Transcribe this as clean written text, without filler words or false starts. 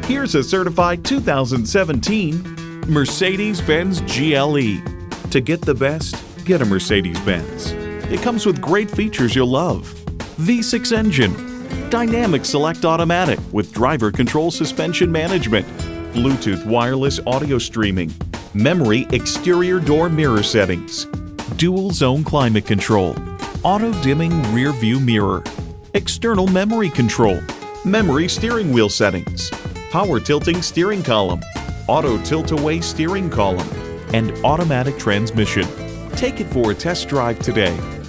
Here's a certified 2017 Mercedes-Benz GLE. To get the best, get a Mercedes-Benz. It comes with great features you'll love. V6 engine, dynamic select automatic with driver control suspension management, Bluetooth wireless audio streaming, memory exterior door mirror settings, dual zone climate control, auto dimming rear view mirror, external memory control, memory steering wheel settings, power tilting steering column, auto tilt-away steering column, and automatic transmission. Take it for a test drive today.